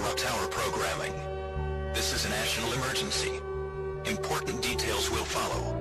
interrupt our programming. This is a national emergency. Important details will follow.